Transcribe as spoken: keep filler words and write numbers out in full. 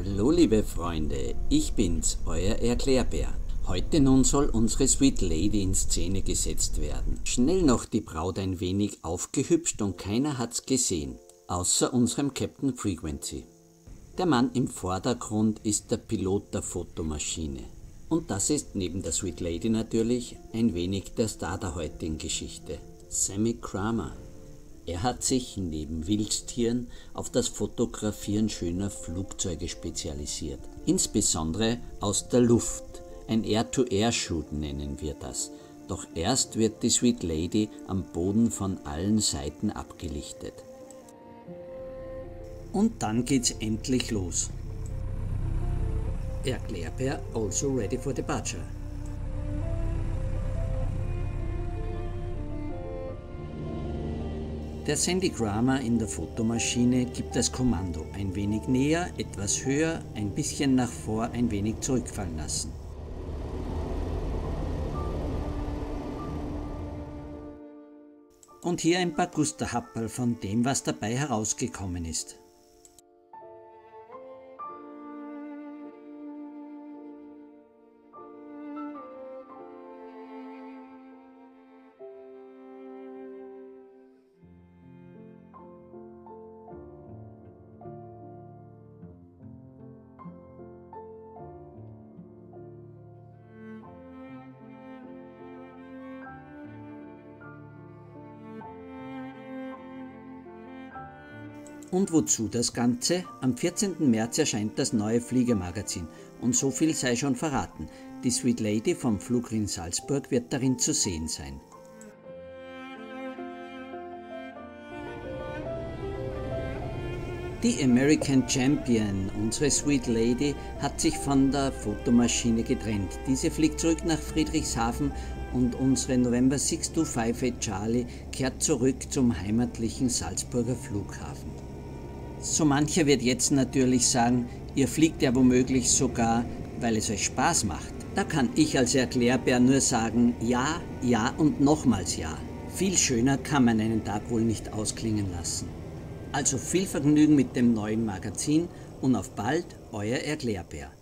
Hallo liebe Freunde, ich bin's, euer Erklärbär. Heute nun soll unsere Sweet Lady in Szene gesetzt werden. Schnell noch die Braut ein wenig aufgehübscht und keiner hat's gesehen, außer unserem Captain Frequency. Der Mann im Vordergrund ist der Pilot der Fotomaschine. Und das ist neben der Sweet Lady natürlich ein wenig der Star der heutigen Geschichte, Sammy Kramer. Er hat sich neben Wildtieren auf das Fotografieren schöner Flugzeuge spezialisiert, insbesondere aus der Luft. Ein Air-to-Air-Shoot nennen wir das, doch erst wird die Sweet Lady am Boden von allen Seiten abgelichtet. Und dann geht's endlich los. Erklärbär also ready for departure. Der Sandy Kramer in der Fotomaschine gibt das Kommando: ein wenig näher, etwas höher, ein bisschen nach vor, ein wenig zurückfallen lassen. Und hier ein paar Gusterhapperl von dem, was dabei herausgekommen ist. Und wozu das Ganze? Am vierzehnten März erscheint das neue Fliegermagazin und so viel sei schon verraten: die Sweet Lady vom Flugring Salzburg wird darin zu sehen sein. Die American Champion, unsere Sweet Lady, hat sich von der Fotomaschine getrennt. Diese fliegt zurück nach Friedrichshafen und unsere November six two five eight Charlie kehrt zurück zum heimatlichen Salzburger Flughafen. So mancher wird jetzt natürlich sagen, ihr fliegt ja womöglich sogar, weil es euch Spaß macht. Da kann ich als Erklärbär nur sagen, ja, ja und nochmals ja. Viel schöner kann man einen Tag wohl nicht ausklingen lassen. Also viel Vergnügen mit dem neuen Magazin und auf bald, euer Erklärbär.